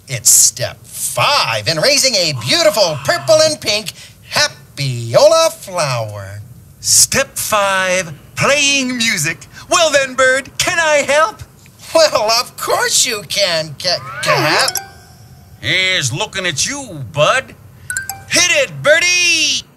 It's step 5 in raising a beautiful purple and pink Happy-ola flower. Step 5, playing music. Well then, Bird, can I help? Well, of course you can, Cat. Here's looking at you, Bud. Hit it, Birdie!